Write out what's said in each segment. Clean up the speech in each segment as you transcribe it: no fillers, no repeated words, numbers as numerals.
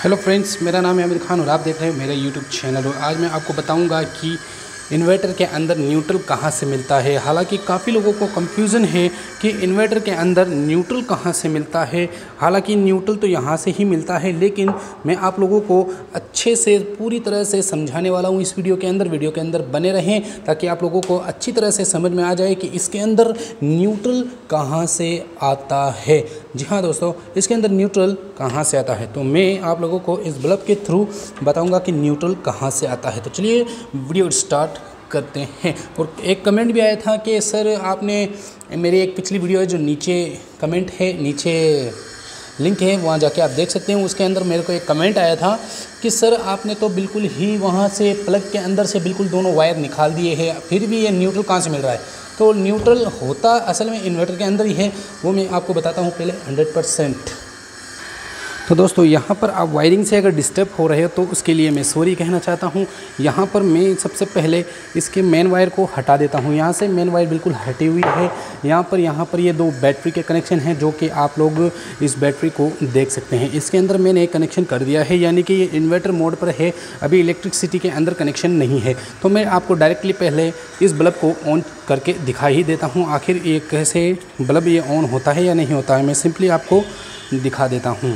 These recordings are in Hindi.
हेलो फ्रेंड्स, मेरा नाम है आमिर खान और आप देख रहे हो मेरा यूट्यूब चैनल। और आज मैं आपको बताऊंगा कि इन्वर्टर के अंदर न्यूट्रल कहाँ से मिलता है। हालांकि काफ़ी लोगों को कंफ्यूजन है कि इन्वर्टर के अंदर न्यूट्रल कहाँ से मिलता है। हालांकि न्यूट्रल तो यहाँ से ही मिलता है, लेकिन मैं आप लोगों को अच्छे से पूरी तरह से समझाने वाला हूँ इस वीडियो के अंदर बने रहें ताकि आप लोगों को अच्छी तरह से समझ में आ जाए कि इसके अंदर न्यूट्रल कहाँ से आता है। जी हाँ दोस्तों, इसके अंदर न्यूट्रल कहाँ से आता है तो मैं आप लोगों को इस बल्ब के थ्रू बताऊंगा कि न्यूट्रल कहाँ से आता है। तो चलिए वीडियो स्टार्ट करते हैं। और एक कमेंट भी आया था कि सर आपने मेरी एक पिछली वीडियो है जो नीचे कमेंट है, नीचे लिंक है, वहाँ जाके आप देख सकते हैं। उसके अंदर मेरे को एक कमेंट आया था कि सर आपने तो बिल्कुल ही वहाँ से प्लग के अंदर से बिल्कुल दोनों वायर निकाल दिए हैं, फिर भी ये न्यूट्रल कहाँ से मिल रहा है। तो न्यूट्रल होता असल में इन्वर्टर के अंदर ही है, वो मैं आपको बताता हूँ पहले 100%। तो दोस्तों यहाँ पर आप वायरिंग से अगर डिस्टर्ब हो रहे हो तो उसके लिए मैं सॉरी कहना चाहता हूँ। यहाँ पर मैं सबसे पहले इसके मेन वायर को हटा देता हूँ। यहाँ से मेन वायर बिल्कुल हटी हुई है। यहाँ पर ये दो बैटरी के कनेक्शन हैं जो कि आप लोग इस बैटरी को देख सकते हैं। इसके अंदर मैंने एक कनेक्शन कर दिया है, यानी कि ये इन्वर्टर मोड पर है, अभी इलेक्ट्रिसिटी के अंदर कनेक्शन नहीं है। तो मैं आपको डायरेक्टली पहले इस बल्ब को ऑन करके दिखा ही देता हूँ आखिर ये कैसे बल्ब ये ऑन होता है या नहीं होता है। मैं सिंपली आपको दिखा देता हूँ।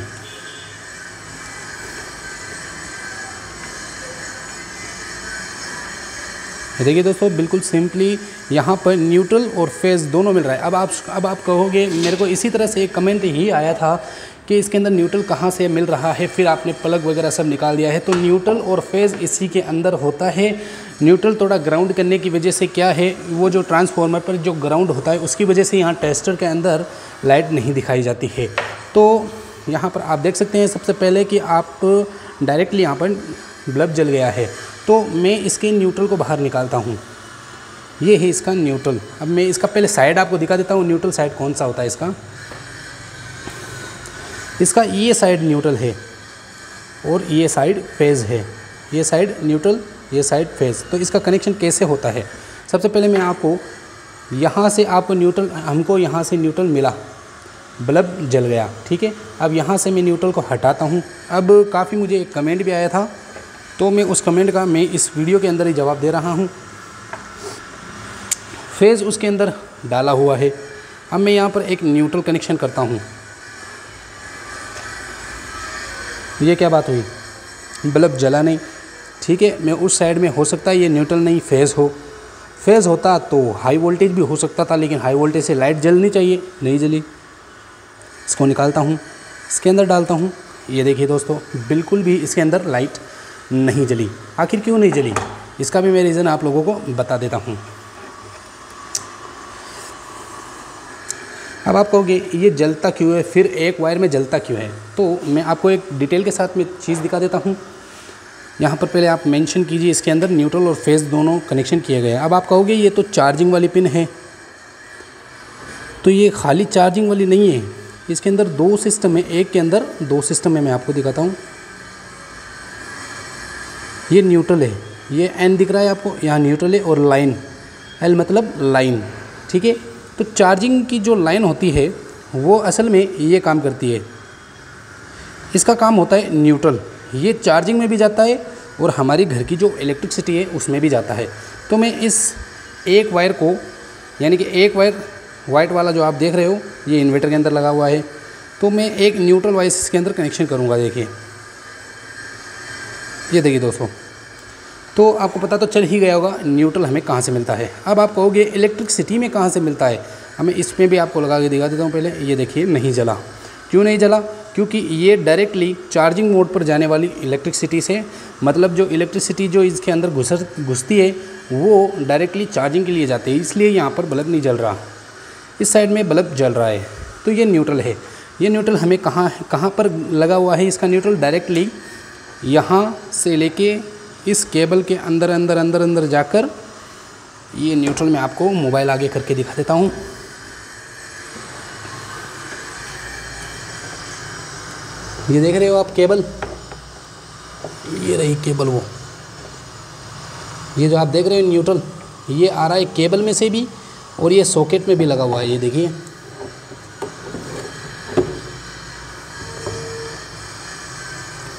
देखिए दोस्तों, बिल्कुल सिंपली यहाँ पर न्यूट्रल और फेज़ दोनों मिल रहा है। अब आप कहोगे मेरे को इसी तरह से एक कमेंट ही आया था कि इसके अंदर न्यूट्रल कहाँ से मिल रहा है, फिर आपने प्लग वगैरह सब निकाल दिया है। तो न्यूट्रल और फेज़ इसी के अंदर होता है। न्यूट्रल थोड़ा ग्राउंड करने की वजह से क्या है, वो जो ट्रांसफार्मर पर जो ग्राउंड होता है उसकी वजह से यहाँ टेस्टर के अंदर लाइट नहीं दिखाई जाती है। तो यहाँ पर आप देख सकते हैं सबसे पहले कि आप डायरेक्टली यहाँ पर बल्ब जल गया है। तो मैं इसके न्यूट्रल को बाहर निकालता हूँ। ये है इसका न्यूट्रल। अब मैं इसका पहले साइड आपको दिखा देता हूँ, न्यूट्रल साइड कौन सा होता है इसका ये साइड न्यूट्रल है और ये साइड फेज़ है। ये साइड न्यूट्रल, ये साइड फेज़। तो इसका कनेक्शन कैसे होता है, सबसे पहले मैं आपको यहाँ से हमको यहाँ से न्यूट्रल मिला, बल्ब जल गया, ठीक है। अब यहाँ से मैं न्यूट्रल को हटाता हूँ। अब काफ़ी मुझे एक कमेंट भी आया था, तो मैं उस कमेंट का मैं इस वीडियो के अंदर ही जवाब दे रहा हूँ। फेज़ उसके अंदर डाला हुआ है। अब मैं यहाँ पर एक न्यूट्रल कनेक्शन करता हूँ। ये क्या बात हुई, बल्ब जला नहीं, ठीक है। मैं उस साइड में हो सकता है ये न्यूट्रल नहीं फेज़ हो। फेज़ होता तो हाई वोल्टेज भी हो सकता था, लेकिन हाई वोल्टेज से लाइट जलनी चाहिए, नहीं जली। इसको निकालता हूँ, इसके अंदर डालता हूँ। ये देखिए दोस्तों, बिल्कुल भी इसके अंदर लाइट नहीं जली। आखिर क्यों नहीं जली, इसका भी मैं रीज़न आप लोगों को बता देता हूँ। अब आप कहोगे ये जलता क्यों है, फिर एक वायर में जलता क्यों है। तो मैं आपको एक डिटेल के साथ में चीज़ दिखा देता हूँ। यहाँ पर पहले आप मेंशन कीजिए, इसके अंदर न्यूट्रल और फेज़ दोनों कनेक्शन किए गए हैं। अब आप कहोगे ये तो चार्जिंग वाली पिन है, तो ये खाली चार्जिंग वाली नहीं है, इसके अंदर दो सिस्टम है। एक के अंदर दो सिस्टम है, मैं आपको दिखाता हूँ। ये न्यूट्रल है, ये एन दिख रहा है आपको, यहाँ न्यूट्रल है और लाइन, एल मतलब लाइन, ठीक है। तो चार्जिंग की जो लाइन होती है वो असल में ये काम करती है, इसका काम होता है न्यूट्रल। ये चार्जिंग में भी जाता है और हमारी घर की जो इलेक्ट्रिसिटी है उसमें भी जाता है। तो मैं इस एक वायर को, यानी कि एक वायर वाइट वाला जो आप देख रहे हो ये इन्वर्टर के अंदर लगा हुआ है, तो मैं एक न्यूट्रल वायर इसके अंदर कनेक्शन करूँगा। देखिए, ये देखिए दोस्तों, तो आपको पता तो चल ही गया होगा न्यूट्रल हमें कहाँ से मिलता है। अब आप कहोगे इलेक्ट्रिसिटी में कहाँ से मिलता है, हमें इसमें भी आपको लगा के दिखा देता हूँ। पहले ये देखिए, नहीं जला। क्यों नहीं जला, क्योंकि ये डायरेक्टली चार्जिंग मोड पर जाने वाली इलेक्ट्रिसिटी से, मतलब जो इलेक्ट्रिसिटी जो इसके अंदर घुसती है वो डायरेक्टली चार्जिंग के लिए जाती है, इसलिए यहाँ पर बल्ब नहीं जल रहा। इस साइड में बल्ब जल रहा है, तो ये न्यूट्रल है। ये न्यूट्रल हमें कहाँ पर लगा हुआ है, इसका न्यूट्रल डायरेक्टली यहाँ से लेके इस केबल के अंदर जाकर, ये न्यूट्रल में आपको मोबाइल आगे करके दिखा देता हूँ। ये देख रहे हो आप केबल, ये रही केबल, वो ये जो आप देख रहे हो न्यूट्रल, ये आ रहा है केबल में से भी और ये सॉकेट में भी लगा हुआ है। ये देखिए,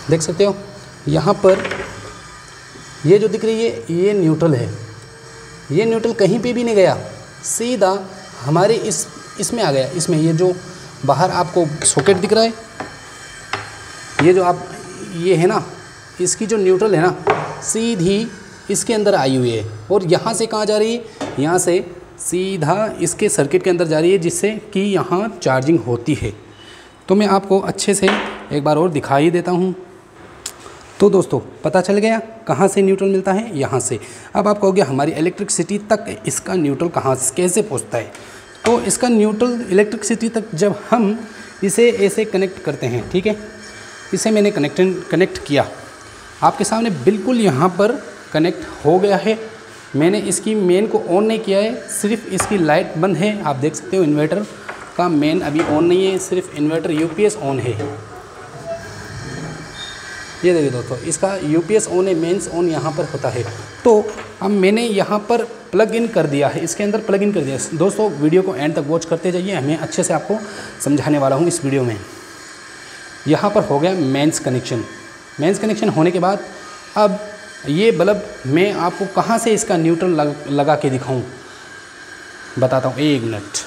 देख सकते हो यहाँ पर ये जो दिख रही है ये न्यूट्रल है। ये न्यूट्रल कहीं पे भी नहीं गया, सीधा हमारे इसमें आ गया। इसमें ये जो बाहर आपको सॉकेट दिख रहा है, ये जो आप ये है ना, इसकी जो न्यूट्रल है ना सीधी इसके अंदर आई हुई है। और यहाँ से कहाँ जा रही है, यहाँ से सीधा इसके सर्किट के अंदर जा रही है, जिससे कि यहाँ चार्जिंग होती है। तो मैं आपको अच्छे से एक बार और दिखाई देता हूँ। तो दोस्तों पता चल गया कहाँ से न्यूट्रल मिलता है, यहाँ से। अब आप कहोगे हमारी इलेक्ट्रिसिटी तक इसका न्यूट्रल कैसे पहुँचता है। तो इसका न्यूट्रल इलेक्ट्रिसिटी तक जब हम इसे ऐसे कनेक्ट करते हैं, ठीक है, इसे मैंने कनेक्ट किया, आपके सामने बिल्कुल यहाँ पर कनेक्ट हो गया है। मैंने इसकी मेन को ऑन नहीं किया है, सिर्फ इसकी लाइट बंद है। आप देख सकते हो इन्वर्टर का मेन अभी ऑन नहीं है, सिर्फ इन्वर्टर यूपीएस ऑन है। ये देखिए दोस्तों, इसका यूपीएस ऑन है, मेंस ऑन यहाँ पर होता है। तो अब मैंने यहाँ पर प्लग इन कर दिया है, इसके अंदर प्लग इन कर दिया। दोस्तों वीडियो को एंड तक वॉच करते जाइए, हमें अच्छे से आपको समझाने वाला हूँ इस वीडियो में। यहाँ पर हो गया मेंस कनेक्शन। मेंस कनेक्शन होने के बाद अब ये बल्ब मैं आपको कहाँ से इसका न्यूट्रल लगा के दिखाऊँ, बताता हूँ, एक मिनट।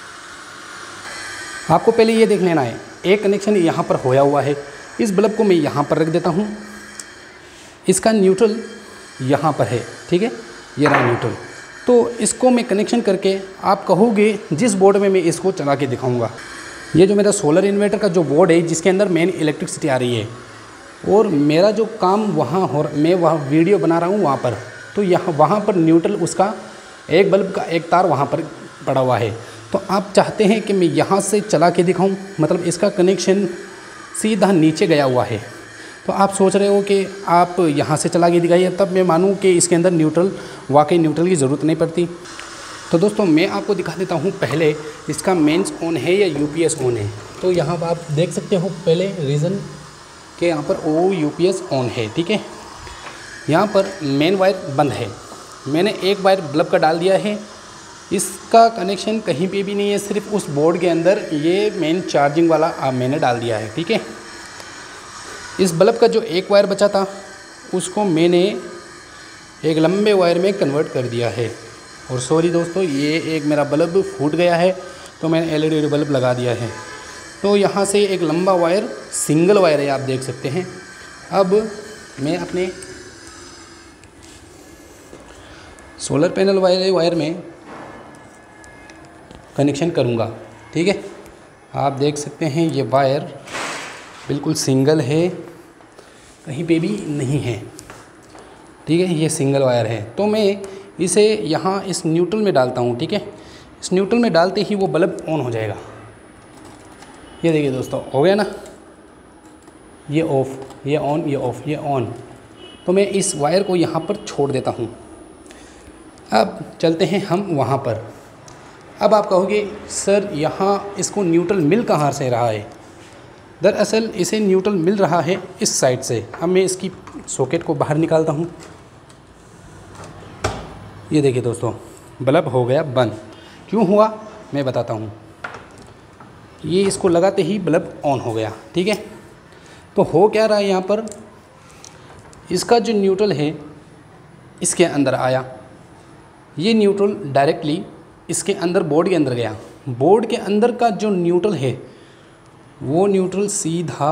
आपको पहले ये देख लेना है, एक कनेक्शन यहाँ पर होया हुआ है। इस बल्ब को मैं यहाँ पर रख देता हूँ, इसका न्यूट्रल यहाँ पर है, ठीक है, ये रहा न्यूट्रल। तो इसको मैं कनेक्शन करके आप कहोगे जिस बोर्ड में मैं इसको चला के दिखाऊंगा, ये जो मेरा सोलर इन्वर्टर का जो बोर्ड है जिसके अंदर मेन इलेक्ट्रिसिटी आ रही है, और मेरा जो काम मैं वहाँ वीडियो बना रहा हूँ वहाँ पर, तो वहाँ पर न्यूट्रल उसका एक बल्ब का एक तार वहाँ पर पड़ा हुआ है। तो आप चाहते हैं कि मैं यहाँ से चला के दिखाऊँ, मतलब इसका कनेक्शन सीधा नीचे गया हुआ है। तो आप सोच रहे हो कि आप यहाँ से चला के दिखाइए, तब मैं मानूँ कि इसके अंदर न्यूट्रल वाकई न्यूट्रल की ज़रूरत नहीं पड़ती। तो दोस्तों मैं आपको दिखा देता हूँ पहले इसका मेंस ऑन है या यूपीएस ऑन है। तो यहाँ पर आप देख सकते हो पहले रीज़न के यहाँ पर ओ यूपीएस ऑन है, ठीक है। यहाँ पर मेन वायर बंद है, मैंने एक वायर बल्ब का डाल दिया है, इसका कनेक्शन कहीं पे भी नहीं है, सिर्फ उस बोर्ड के अंदर ये मेन चार्जिंग वाला मैंने डाल दिया है, ठीक है। इस बल्ब का जो एक वायर बचा था उसको मैंने एक लंबे वायर में कन्वर्ट कर दिया है। और सॉरी दोस्तों, ये एक मेरा बल्ब फूट गया है तो मैंने एलईडी बल्ब लगा दिया है। तो यहाँ से एक लंबा वायर सिंगल वायर है, आप देख सकते हैं। अब मैं अपने सोलर पैनल वायर में कनेक्शन करूँगा, ठीक है। आप देख सकते हैं ये वायर बिल्कुल सिंगल है, कहीं पे भी नहीं है, ठीक है, ये सिंगल वायर है। तो मैं इसे यहाँ इस न्यूट्रल में डालता हूँ, ठीक है। इस न्यूट्रल में डालते ही वो बल्ब ऑन हो जाएगा। ये देखिए दोस्तों, हो गया ना, ये ऑफ़, ये ऑन, ये ऑफ़, ये ऑन। तो मैं इस वायर को यहाँ पर छोड़ देता हूँ। अब चलते हैं हम वहाँ पर। अब आप कहोगे सर यहाँ इसको न्यूट्रल मिल कहाँ से रहा है। दरअसल इसे न्यूट्रल मिल रहा है इस साइड से। अब मैं इसकी सॉकेट को बाहर निकालता हूँ। ये देखिए दोस्तों, बल्ब हो गया बंद। क्यों हुआ मैं बताता हूँ। ये इसको लगाते ही बल्ब ऑन हो गया, ठीक है। तो हो क्या रहा है यहाँ पर, इसका जो न्यूट्रल है इसके अंदर आया, ये न्यूट्रल डायरेक्टली इसके अंदर बोर्ड के अंदर गया। बोर्ड के अंदर का जो न्यूट्रल है वो न्यूट्रल सीधा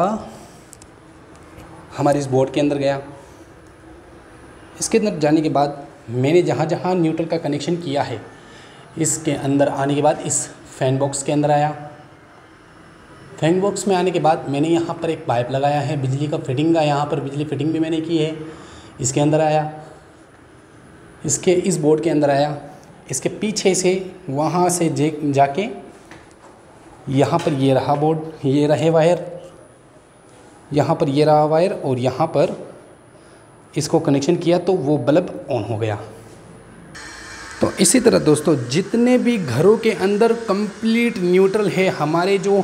हमारे इस बोर्ड के अंदर गया। इसके अंदर जाने के बाद मैंने जहाँ जहाँ न्यूट्रल का कनेक्शन किया है, इसके अंदर आने के बाद इस फैन बॉक्स के अंदर आया। फैन बॉक्स में आने के बाद मैंने यहाँ पर एक पाइप लगाया है बिजली का फिटिंग का, यहाँ पर बिजली फिटिंग भी मैंने की है। इसके अंदर आया, इसके इस बोर्ड के अंदर आया, इसके पीछे से वहाँ से जाके यहाँ पर ये रहा बोर्ड, ये रहे वायर, यहाँ पर ये रहा वायर, और यहाँ पर इसको कनेक्शन किया तो वो बल्ब ऑन हो गया। तो इसी तरह दोस्तों जितने भी घरों के अंदर कंप्लीट न्यूट्रल है, हमारे जो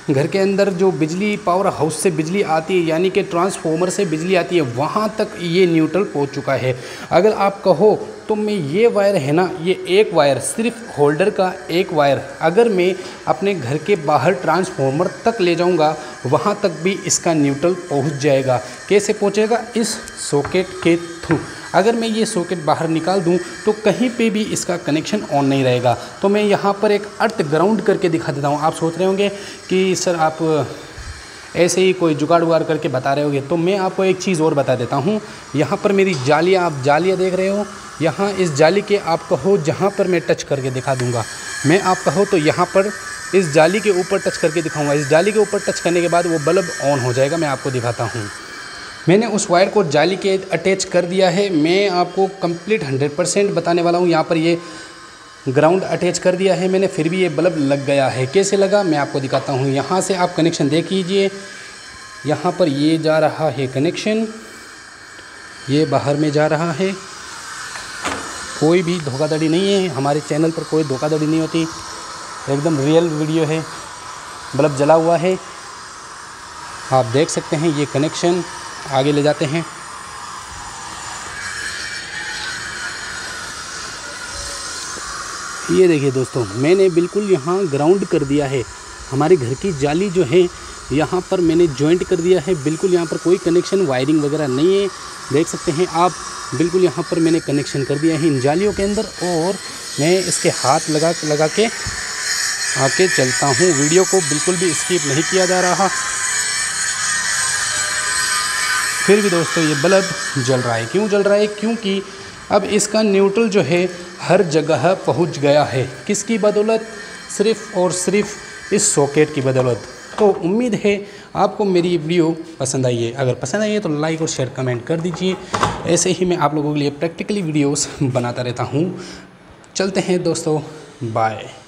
घर के अंदर जो बिजली पावर हाउस से बिजली आती है, यानी कि ट्रांसफार्मर से बिजली आती है, वहाँ तक ये न्यूट्रल पहुँच चुका है। अगर आप कहो तो मैं ये वायर है ना, ये एक वायर, सिर्फ होल्डर का एक वायर, अगर मैं अपने घर के बाहर ट्रांसफार्मर तक ले जाऊंगा, वहाँ तक भी इसका न्यूट्रल पहुँच जाएगा। कैसे पहुँचेगा? इस सॉकेट के थ्रू। अगर मैं ये सॉकेट बाहर निकाल दूं तो कहीं पे भी इसका कनेक्शन ऑन नहीं रहेगा। तो मैं यहाँ पर एक अर्थ ग्राउंड करके दिखा देता हूँ। आप सोच रहे होंगे कि सर आप ऐसे ही कोई जुगाड़ उगाड़ करके बता रहे होंगे, तो मैं आपको एक चीज़ और बता देता हूँ। यहाँ पर मेरी जालियाँ, आप जालियाँ देख रहे हो, यहाँ इस जाली के आप कहो जहाँ पर मैं टच करके दिखा दूँगा, मैं आप कहो तो यहाँ पर इस जाली के ऊपर टच करके दिखाऊँगा। इस जाली के ऊपर टच करने के बाद वो बल्ब ऑन हो जाएगा। मैं आपको दिखाता हूँ। मैंने उस वायर को जाली के अटैच कर दिया है। मैं आपको कंप्लीट 100% बताने वाला हूँ। यहाँ पर ये ग्राउंड अटैच कर दिया है मैंने, फिर भी ये बल्ब लग गया है। कैसे लगा मैं आपको दिखाता हूँ। यहाँ से आप कनेक्शन देख लीजिए, यहाँ पर ये जा रहा है कनेक्शन, ये बाहर में जा रहा है। कोई भी धोखाधड़ी नहीं है, हमारे चैनल पर कोई धोखाधड़ी नहीं होती, एकदम रियल वीडियो है। बल्ब जला हुआ है, आप देख सकते हैं। ये कनेक्शन आगे ले जाते हैं। ये देखिए दोस्तों, मैंने बिल्कुल यहाँ ग्राउंड कर दिया है। हमारे घर की जाली जो है यहाँ पर मैंने जॉइंट कर दिया है। बिल्कुल यहाँ पर कोई कनेक्शन वायरिंग वगैरह नहीं है, देख सकते हैं आप। बिल्कुल यहाँ पर मैंने कनेक्शन कर दिया है इन जालियों के अंदर, और मैं इसके हाथ लगा के आके चलता हूँ। वीडियो को बिल्कुल भी स्किप नहीं किया जा रहा। फिर भी दोस्तों ये बल्ब जल रहा है। क्यों जल रहा है? क्योंकि अब इसका न्यूट्रल जो है हर जगह पहुंच गया है। किसकी बदौलत? सिर्फ़ और सिर्फ इस सॉकेट की बदौलत। तो उम्मीद है आपको मेरी वीडियो पसंद आई है। अगर पसंद आई है तो लाइक और शेयर कमेंट कर दीजिए। ऐसे ही मैं आप लोगों के लिए प्रैक्टिकली वीडियोस बनाता रहता हूँ। चलते हैं दोस्तों, बाय।